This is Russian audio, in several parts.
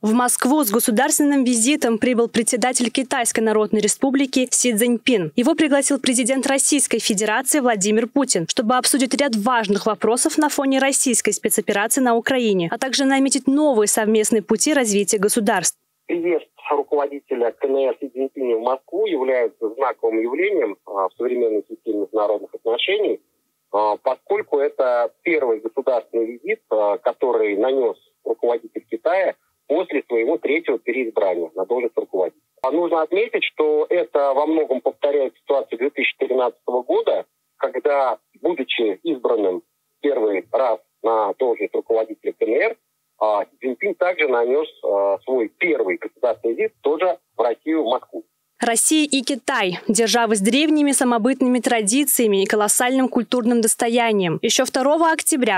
В Москву с государственным визитом прибыл председатель Китайской Народной Республики Си Цзиньпин. Его пригласил президент Российской Федерации Владимир Путин, чтобы обсудить ряд важных вопросов на фоне российской спецоперации на Украине, а также наметить новые совместные пути развития государств. Приезд руководителя КНР Си Цзиньпиня в Москву является знаковым явлением в современной системе международных отношений, поскольку это первый государственный визит, который нанес руководитель Китая после своего третьего переизбрания на должность руководителя. Нужно отметить, что это во многом повторяет ситуацию 2013 года, когда, будучи избранным первый раз на должность руководителя КНР, Си Цзиньпин также нанес свой первый государственный визит тоже в Россию, в Москву. Россия и Китай – державы с древними самобытными традициями и колоссальным культурным достоянием. Еще 2 октября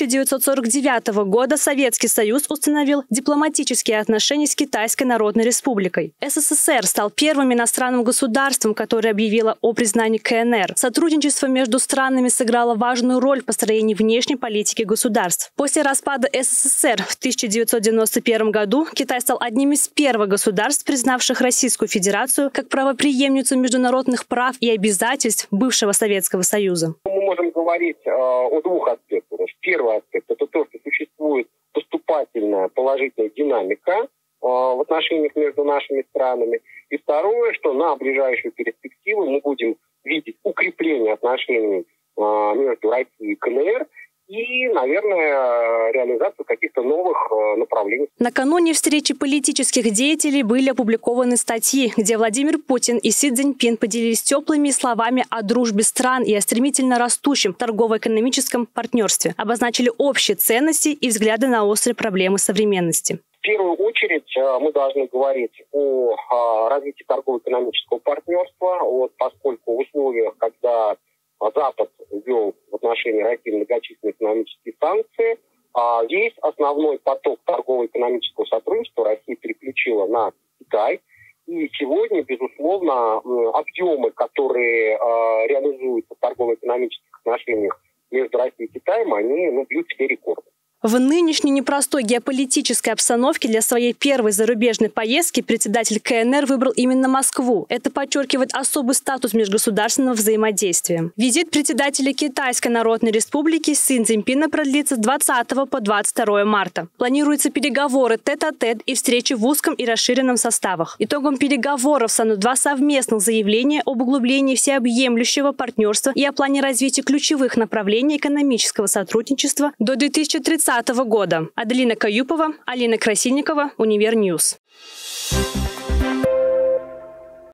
1949 года Советский Союз установил дипломатические отношения с Китайской Народной Республикой. СССР стал первым иностранным государством, которое объявило о признании КНР. Сотрудничество между странами сыграло важную роль в построении внешней политики государств. После распада СССР в 1991 году Китай стал одним из первых государств, признавших Российскую Федерацию как правопреемницу международных прав и обязательств бывшего Советского Союза. Мы можем говорить о двух аспектах. Первый аспект – это то, что существует поступательная положительная динамика в отношениях между нашими странами. И второе, что на ближайшую перспективу мы будем видеть укрепление отношений между Россией и КНР и, наверное, реализацию каких-то новых направлений. Накануне встречи политических деятелей были опубликованы статьи, где Владимир Путин и Си Цзиньпин поделились теплыми словами о дружбе стран и о стремительно растущем торгово-экономическом партнерстве, обозначили общие ценности и взгляды на острые проблемы современности. В первую очередь мы должны говорить о развитии торгово-экономического партнерства, поскольку в условиях, когда Запад ввел в отношении России многочисленные экономические санкции, весь основной поток торгово-экономического сотрудничества Россия переключила на Китай. И сегодня, безусловно, объемы, которые реализуются в торгово-экономических отношениях между Россией и Китаем, они бьют все рекорды. В нынешней непростой геополитической обстановке для своей первой зарубежной поездки председатель КНР выбрал именно Москву. Это подчеркивает особый статус межгосударственного взаимодействия. Визит председателя Китайской Народной Республики Си Цзиньпина продлится с 20 по 22 марта. Планируются переговоры тет-а-тет и встречи в узком и расширенном составах. Итогом переговоров станут 2 совместных заявления об углублении всеобъемлющего партнерства и о плане развития ключевых направлений экономического сотрудничества до 2030 года. Аделина Каюпова, Алина Красильникова, Универньюз.